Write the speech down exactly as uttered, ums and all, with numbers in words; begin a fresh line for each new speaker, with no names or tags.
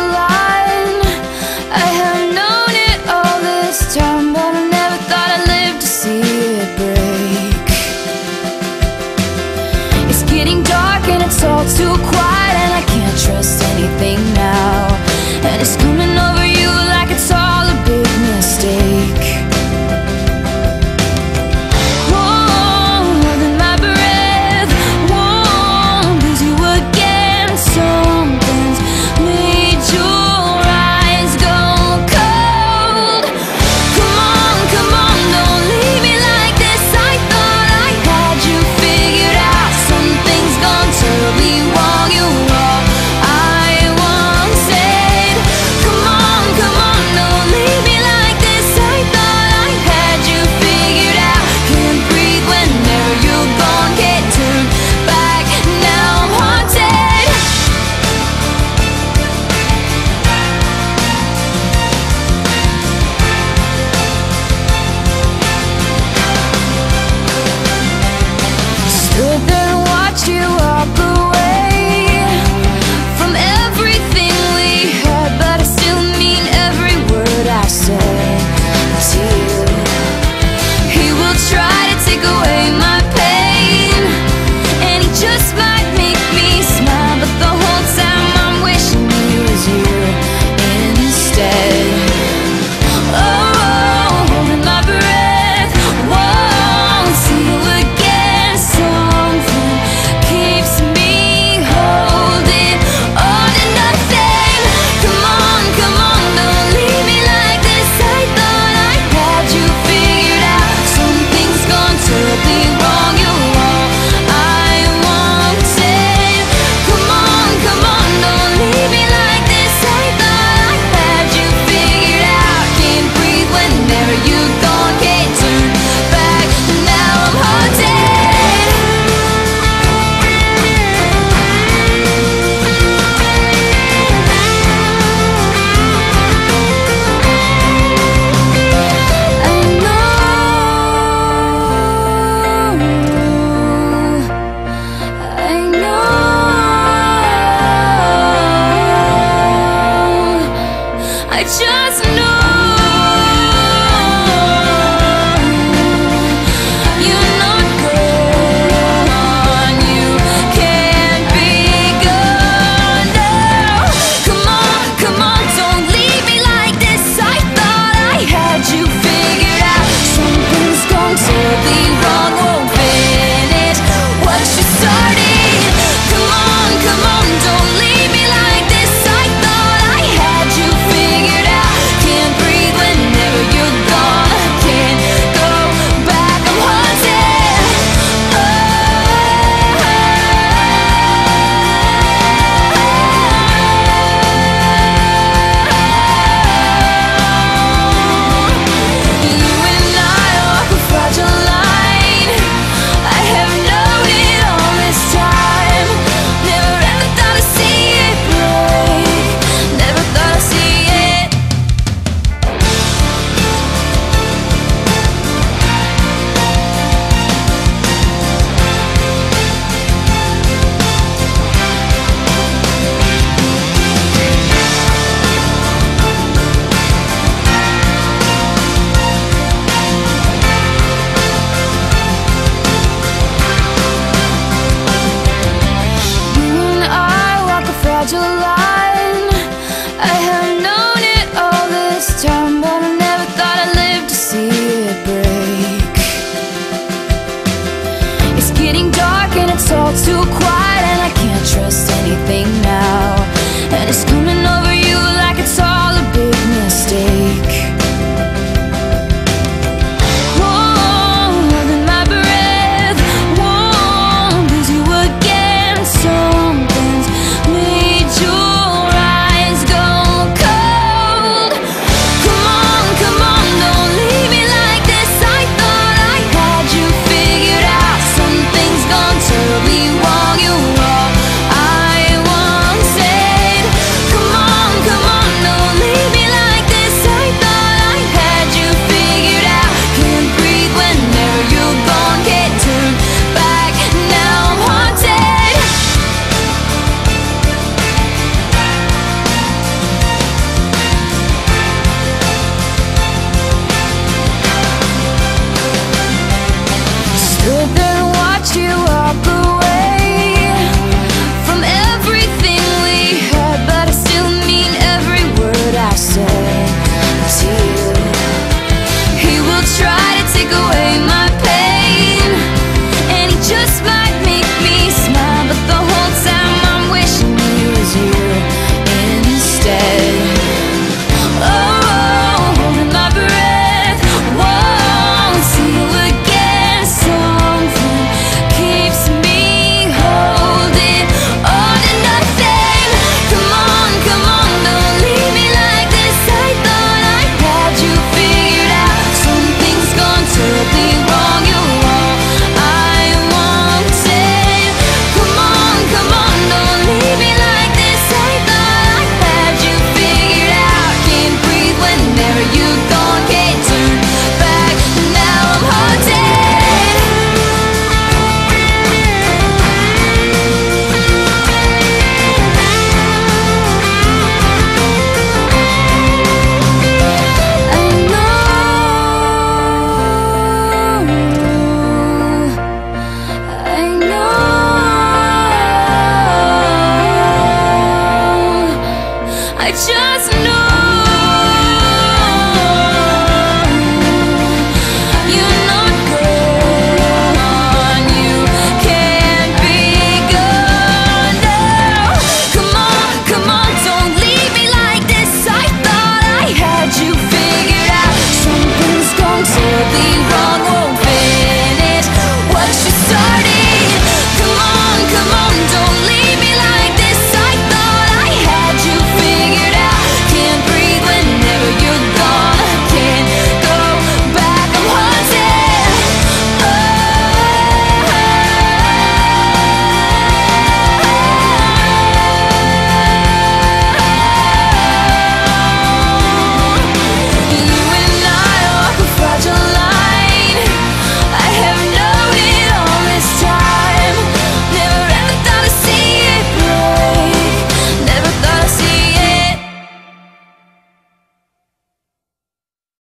line. I have known it all this time, but I never thought I'd live to see it break. It's getting dark and it's all too quiet, and I can't trust anything now. And it's coming over you like it's all a big mistake. I just know you're not gone, you can't be gone now. Come on, come on, don't leave me like this. I thought I had you figured out. Something's gone terribly wrong, won't finish what you started. Come on, come on, don't leave me like this. I thought I had you figured out. Can't just know